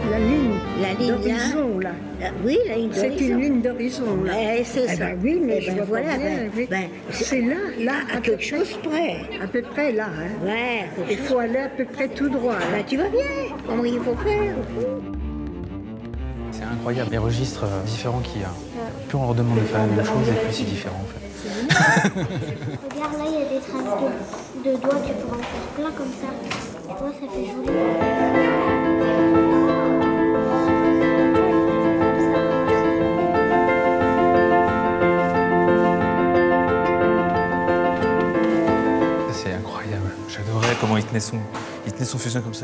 la ligne d'horizon, là. Oui, la ligne d'horizon. C'est une ligne d'horizon, là. C'est ça. Ben oui, mais je vois voilà, pas bien. Oui. C'est là, à quelque chose près. À peu près là. Hein. Ouais. Il faut aller à peu près tout droit. Là. Tu vas bien. Comment il faut faire? C'est incroyable, les registres différents qu'il y a. Plus on leur demande de faire la même chose, et plus c'est différent en fait. Regarde, là, il y a des traces de doigts, tu pourras en faire plein comme ça. Tu vois, ça fait joli. C'est incroyable. J'adorais comment il tenait son fusain comme ça.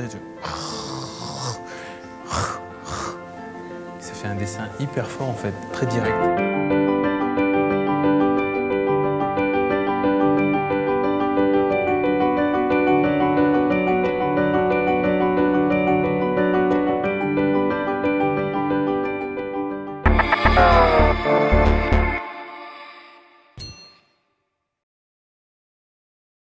Ça fait un dessin hyper fort en fait, très direct.